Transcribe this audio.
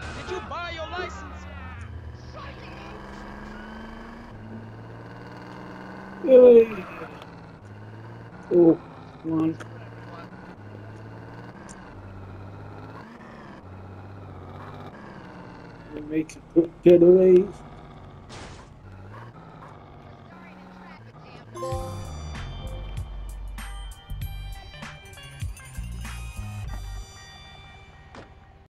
Did you buy your license? Hey. Oh, come on. We're making quick getaways.